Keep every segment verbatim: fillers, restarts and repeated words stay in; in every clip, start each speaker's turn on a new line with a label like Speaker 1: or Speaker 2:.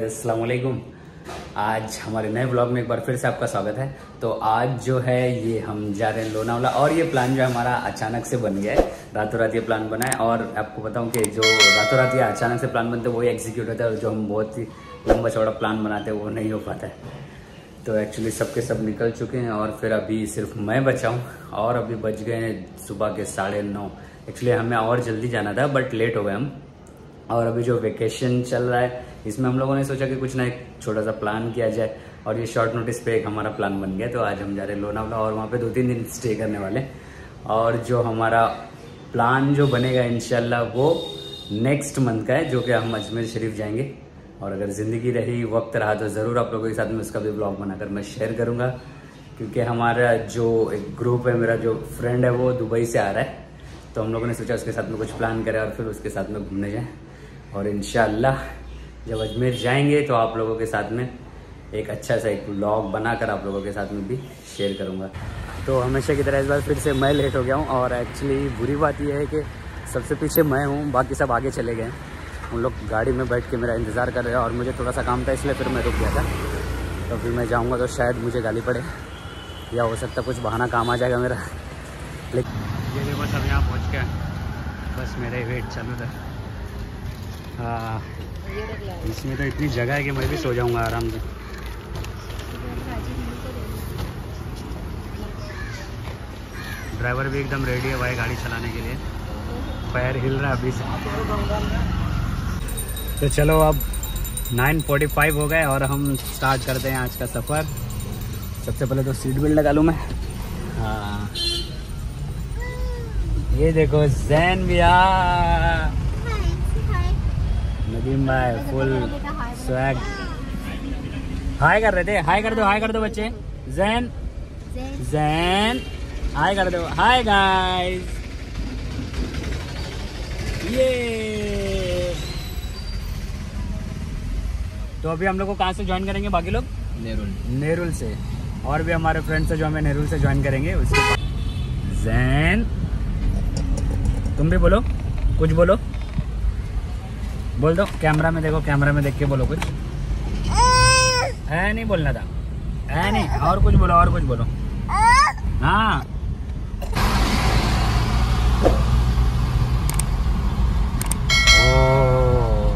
Speaker 1: Guys, अस्सलाम वालेकुम। आज हमारे नए ब्लॉग में एक बार फिर से आपका स्वागत है। तो आज जो है ये हम जा रहे हैं लोनावाला, और ये प्लान जो है हमारा अचानक से बन गया है। रातों रात ये प्लान बना है, और आपको बताऊं कि जो रातों रात ये अचानक से प्लान बनते हैं वही एग्जीक्यूट होता है, और जो हम बहुत ही लंबा चौड़ा प्लान बनाते हैं वो नहीं हो पाता है। तो एक्चुअली सबके सब निकल चुके हैं और फिर अभी सिर्फ मैं बचा हूँ, और अभी बज गए हैं सुबह के साढ़े नौ। एक्चुअली हमें और जल्दी जाना था बट लेट हो गए हम। और अभी जो वेकेशन चल रहा है इसमें हम लोगों ने सोचा कि कुछ ना एक छोटा सा प्लान किया जाए, और ये शॉर्ट नोटिस पे एक हमारा प्लान बन गया। तो आज हम जा रहे हैं लोनावाला, और वहाँ पे दो तीन दिन स्टे करने वाले। और जो हमारा प्लान जो बनेगा इंशाल्लाह वो नेक्स्ट मंथ का है, जो कि हम अजमेर शरीफ जाएंगे। और अगर ज़िंदगी रही, वक्त रहा, तो ज़रूर आप लोगों के साथ में उसका भी ब्लॉग बनाकर मैं शेयर करूँगा। क्योंकि हमारा जो एक ग्रुप है, मेरा जो फ्रेंड है वो दुबई से आ रहा है, तो हम लोगों ने सोचा उसके साथ में कुछ प्लान करें और फिर उसके साथ में घूमने जाएं। और इंशाल्लाह जब अजमेर जाएंगे तो आप लोगों के साथ में एक अच्छा सा एक व्लॉग बनाकर आप लोगों के साथ में भी शेयर करूंगा। तो हमेशा की तरह इस बार फिर से मैं लेट हो गया हूं, और एक्चुअली बुरी बात यह है कि सबसे पीछे मैं हूं, बाकी सब आगे चले गए। उन लोग गाड़ी में बैठ के मेरा इंतज़ार कर रहे हैं, और मुझे थोड़ा सा काम था इसलिए फिर मैं रुक गया था। तो फिर मैं जाऊँगा तो शायद मुझे गाली पड़े, या हो सकता कुछ बहाना काम आ जाएगा मेरा। लेकिन ये देखो सब यहाँ पहुँच गया, बस मेरे वेट चालू था। हाँ, इसमें तो इतनी जगह है कि मैं भी सो जाऊंगा आराम से। ड्राइवर भी एकदम रेडी है भाई गाड़ी चलाने के लिए, पैर हिल रहा है अभी से। तो चलो अब नौ पैंतालीस हो गए और हम स्टार्ट करते हैं आज का सफ़र। सबसे पहले तो सीट बेल्ट लगा लूँ मैं। हाँ, ये देखो जैन भी आ, नदीम भाई फुल स्वैग। हाय कर रहे थे, हाय कर दो, हाय कर दो बच्चे। जैन जैन हाय कर दो, हाय गाइस। ये तो अभी हम लोग को कहाँ से ज्वाइन करेंगे बाकी लोग? नेरुल नेरुल से, और भी हमारे फ्रेंड्स हैं जो हमें नेरुल से ज्वाइन करेंगे। उसके बाद जैन, तुम भी बोलो, कुछ बोलो, बोल दो कैमरा में, देखो कैमरा में देख के बोलो कुछ। है नहीं बोलना था, है नहीं, और कुछ बोलो, और कुछ बोलो। हाँ ओ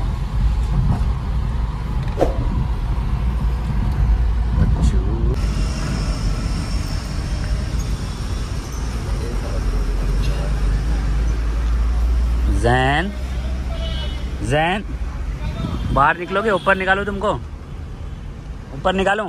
Speaker 1: जैन जैन बाहर निकलोगे? ऊपर निकालो, तुमको ऊपर निकालो।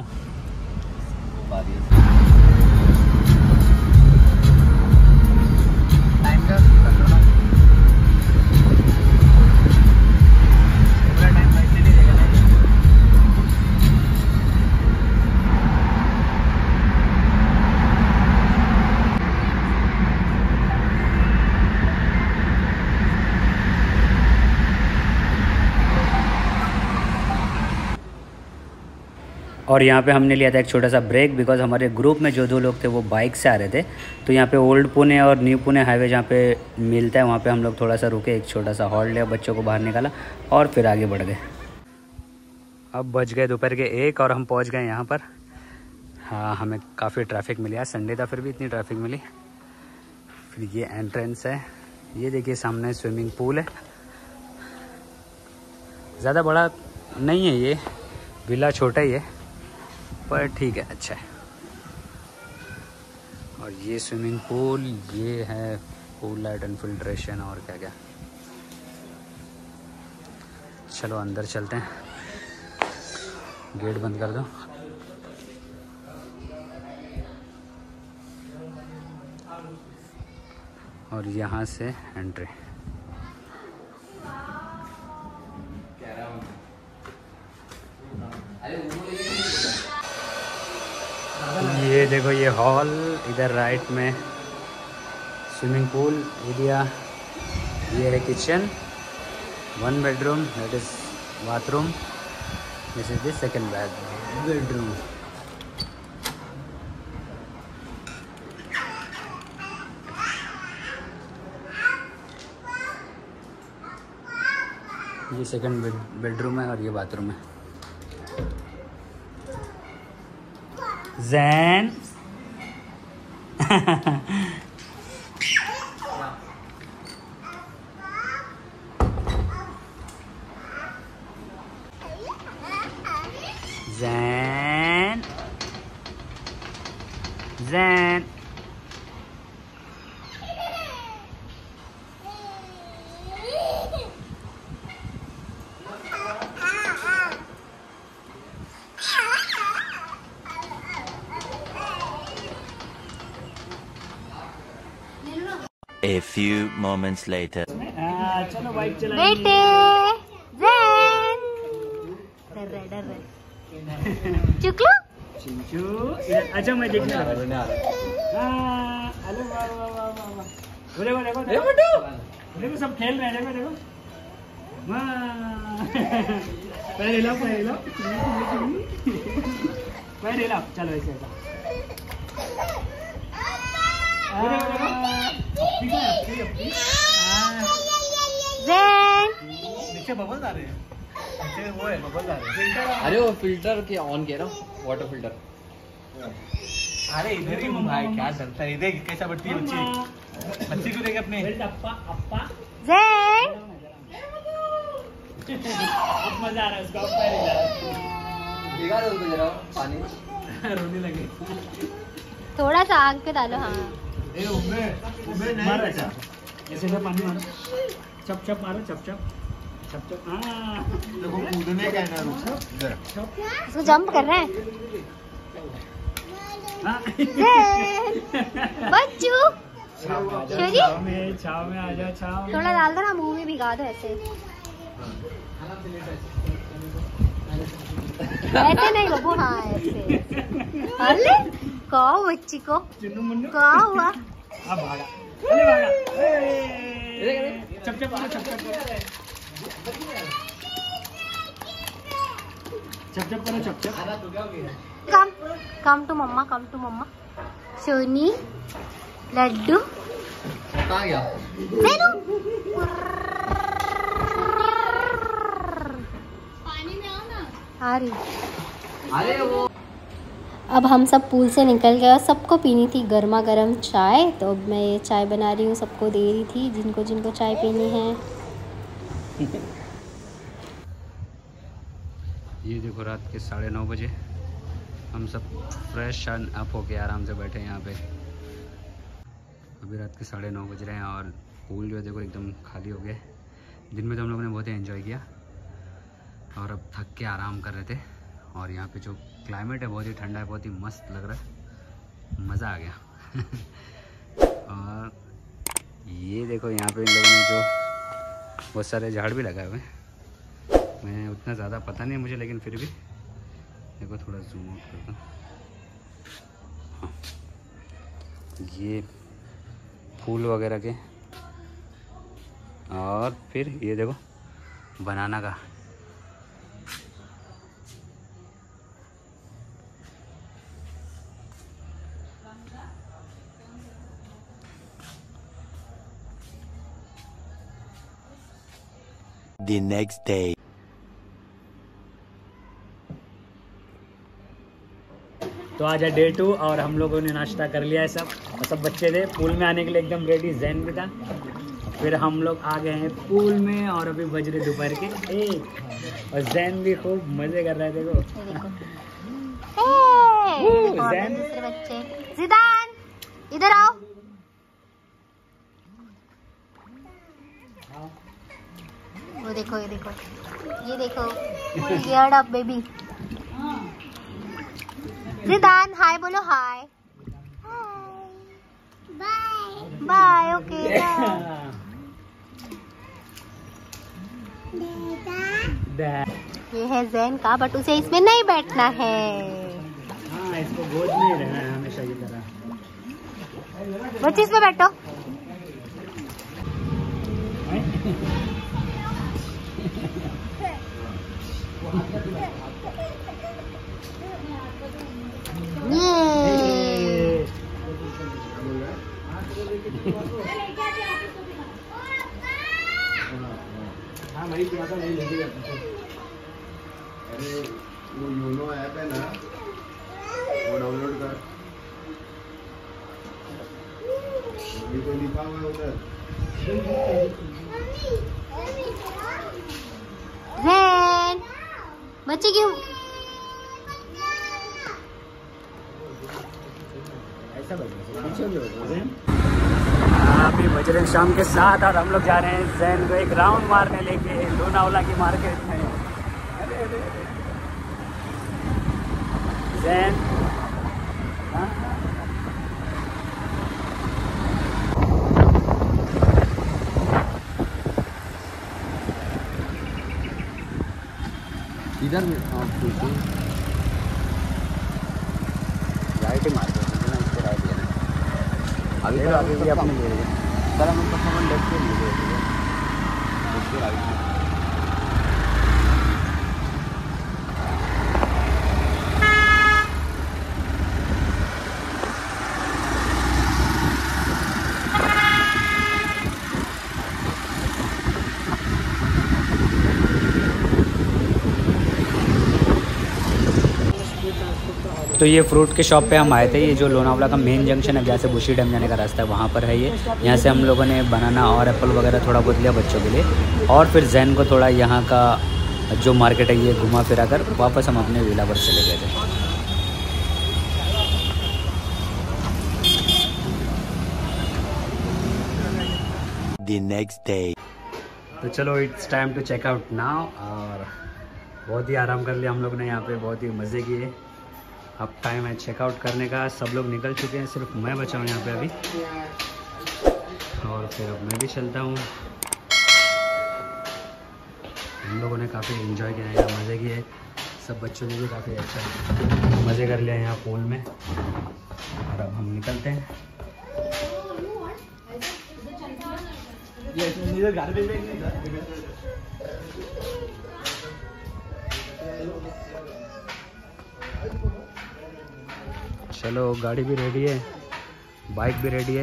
Speaker 1: और यहाँ पे हमने लिया था एक छोटा सा ब्रेक, बिकॉज हमारे ग्रुप में जो दो लोग थे वो बाइक से आ रहे थे। तो यहाँ पे ओल्ड पुणे और न्यू पुणे हाईवे जहाँ पे मिलता है वहाँ पे हम लोग थोड़ा सा रुके, एक छोटा सा हॉल्ट लिया, बच्चों को बाहर निकाला और फिर आगे बढ़ गए। अब बज गए दोपहर के एक और हम पहुँच गए यहाँ पर। हाँ, हमें काफ़ी ट्रैफिक मिली, आज संडे था फिर भी इतनी ट्रैफिक मिली। फिर ये एंट्रेंस है, ये देखिए सामने स्विमिंग पूल है। ज़्यादा बड़ा नहीं है ये विला, छोटा ही है पर ठीक है, अच्छा है। और ये स्विमिंग पूल, ये है पूल लाइट एंड फिल्ट्रेशन और क्या क्या। चलो अंदर चलते हैं, गेट बंद कर दो। और यहाँ से एंट्री। ये देखो ये हॉल, इधर राइट में स्विमिंग पूल एरिया, ये है kitchen, one bedroom, that is bathroom, this is the second bedroom. ये सेकंड बेड बेडरूम है और ये बाथरूम है। Jain Jain Jain
Speaker 2: A few moments later.
Speaker 1: चलो बाइक चला
Speaker 3: बेटे जैन डर रहा डर रहा चुकलू
Speaker 1: चिंचू। अच्छा मैं देखने लगा। हाँ, अरे वाह वाह वाह वाह वाह। देखो देखो देखो देखो सब खेल रहे हैं। देखो देखो वाह। पैर हिलाओ पैर हिलाओ पैर हिलाओ। चलो ऐसे ऐसा।
Speaker 3: जैन
Speaker 4: नीचे बबल्स आ रहे हैं। नीचे वो है बबल्स आ रहे हैं।
Speaker 5: अरे वो फिल्टर के ऑन किया ना, वाटर फिल्टर।
Speaker 4: अरे इधर ही घूम भाई, क्या चलता है? देख कैसा बढ़ती है बच्ची। बच्ची को देख अपने।
Speaker 1: अप्पा अप्पा
Speaker 3: जैन
Speaker 1: अब मजा आ रहा है उसको। अब पैर हिला।
Speaker 5: दिखा दो उसको जरा पानी।
Speaker 1: रोने लगे।
Speaker 3: थोड़ा सा आग पे डालो। हाँ
Speaker 4: ए उम्मे उम्मे नहीं
Speaker 1: मारो
Speaker 4: बचा।
Speaker 1: ऐसे से पानी मारो। चप चप मारो चप चप चप चप। हाँ
Speaker 4: देखो कूदने का है ना रुक इधर।
Speaker 3: इसको जंप कर रहे हैं।
Speaker 1: हाँ।
Speaker 3: जैन बच्चू शोरी
Speaker 1: छाव में छाव में आ जाओ छाव में।
Speaker 3: थोड़ा डाल दो ना, मुंह में भिगा दो ऐसे। ऐसे नहीं बबू। हाँ ऐसे। अरे कहो बच्ची को
Speaker 1: चुन्नू मुन्नू
Speaker 3: क्या हुआ?
Speaker 1: अब भागा। अरे भागा। ए, चप चप करो चप चप करो चप चप करो चप चप।
Speaker 3: Come come to mamma come to mamma. Soni लड्डू
Speaker 5: कहाँ गया?
Speaker 3: जैनू आ रही।
Speaker 5: अरे वो
Speaker 3: अब हम सब पूल से निकल गए और सबको पीनी थी गर्मा गर्म चाय, तो अब मैं ये चाय बना रही हूँ, सबको दे रही थी जिनको जिनको चाय पीनी है।
Speaker 1: ये देखो रात के साढ़े नौ बजे हम सब फ्रेश एंड अप होके आराम से बैठे हैं यहाँ पे। अभी रात के साढ़े नौ बज रहे हैं और पूल जो है देखो एकदम खाली हो गया। दिन में तो हम लोगों ने बहुत ही एंजॉय किया और अब थक के आराम कर रहे थे। और यहाँ पे जो क्लाइमेट है बहुत ही ठंडा है, बहुत ही मस्त लग रहा है, मज़ा आ गया। और ये देखो यहाँ पे इन लोगों ने जो बहुत सारे झाड़ भी लगाए हुए हैं। मैं उतना ज़्यादा पता नहीं है मुझे, लेकिन फिर भी देखो थोड़ा जूम आउट करता हूँ। हाँ, ये फूल वगैरह के। और फिर ये देखो बनाना का।
Speaker 2: The next day.
Speaker 1: तो आज है डे टू और हम लोगों ने नाश्ता कर लिया है सब, और सब बच्चे थे पूल में आने के लिए एकदम रेडी। जैन भी था। फिर हम लोग आ गए हैं पूल में और अभी बज रहे दोपहर के एक, और जैन भी खूब मजे कर रहे थे। देखो
Speaker 3: जैन दूसरे बच्चे। जिदान इधर आओ। वो देखो ये देखो ये देखो geared up baby. Zidan hi बोलो। Hi bye bye. ओके ये है जैन का, बट उसे इसमें नहीं बैठना है।
Speaker 1: हाँ, इसको गोद में ही रहना है हमेशा की तरह।
Speaker 3: बच्चे इसमें बैठो। ये
Speaker 1: हाँ भाई नहीं लेके जाता।
Speaker 6: वो यूनो ऐप है ना, वो डाउनलोड कर। ये तो लिखा हुआ है उधर।
Speaker 3: जैन, बच्चे क्यों?
Speaker 1: ऐसा अभी बज रहे शाम के सात और हम लोग जा रहे हैं जैन को एक राउंड मारने लेके लोनावला की मार्केट में। अरे अरे जैन
Speaker 5: इधर में
Speaker 1: राइट ही मार दो ना, इससे राइट लेना। अभी तो अभी भी अपने ले रही है सर, हम उनका फोन लेफ्ट पे ले रहे हैं, उसके राइट में। तो ये फ्रूट के शॉप पे हम आए थे। ये जो लोनावला का मेन जंक्शन है, जहाँ से बुशी डैम जाने का रास्ता है, वहाँ पर है ये। यहाँ से हम लोगों ने बनाना और एप्पल वगैरह थोड़ा बहुत लिया बच्चों के लिए, और फिर जैन को थोड़ा यहाँ का जो मार्केट है ये घुमा फिरा कर वापस हम अपने विला पर चले गए थे।
Speaker 2: The next day.
Speaker 1: तो चलो it's time to check out now. और बहुत ही आराम कर लिया हम लोग ने यहाँ पे, बहुत ही मज़े किए। अब टाइम है चेकआउट करने का। सब लोग निकल चुके हैं, सिर्फ मैं बचा हूँ यहाँ पे अभी। और फिर अब मैं भी चलता हूँ। हम लोगों ने काफ़ी एंजॉय किया यहाँ, मज़े किए। सब बच्चों ने भी काफ़ी अच्छा मज़े कर लिया यहाँ पूल में। और अब हम निकलते हैं। चलो गाड़ी भी रेडी है, बाइक भी रेडी है।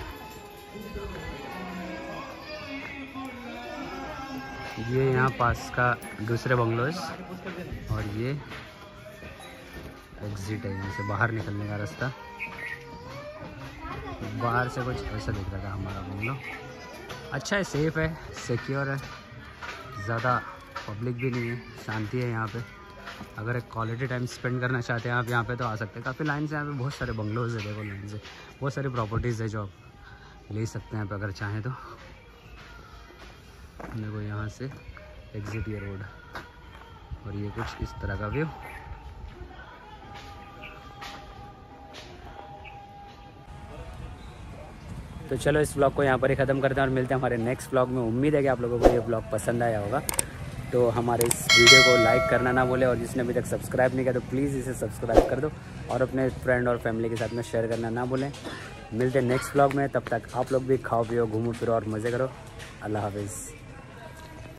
Speaker 1: ये यहाँ पास का दूसरे बंगलोज, और ये एग्जिट है, यहाँ से बाहर निकलने का रास्ता। बाहर से कुछ ऐसा दिख रहा था हमारा बंगलो। अच्छा है, सेफ है, सिक्योर है, ज़्यादा पब्लिक भी नहीं है, शांति है यहाँ पे। अगर एक क्वालिटी टाइम स्पेंड करना चाहते हैं आप यहाँ पे तो आ सकते हैं। काफ़ी लाइन से यहाँ पे बहुत सारे बंगलोज है, देखो लाइन से बहुत सारी प्रॉपर्टीज़ है जो आप ले सकते हैं यहाँ पे अगर चाहें तो। देखो यहाँ से एग्जिट ये रोड, और ये कुछ इस तरह का व्यू। तो चलो इस ब्लॉग को यहाँ पर ही ख़त्म करते हैं और मिलते हैं हमारे नेक्स्ट ब्लॉग में। उम्मीद है कि आप लोगों को ये ब्लॉग पसंद आया होगा। तो हमारे इस वीडियो को लाइक करना ना भूलें, और जिसने अभी तक सब्सक्राइब नहीं किया तो प्लीज़ इसे सब्सक्राइब कर दो, और अपने फ्रेंड और फैमिली के साथ में शेयर करना ना भूलें। मिलते हैं नेक्स्ट ब्लॉग में, तब तक आप लोग भी खाओ पियो, घूमो फिरो और मज़े करो। अल्लाह हाफिज़।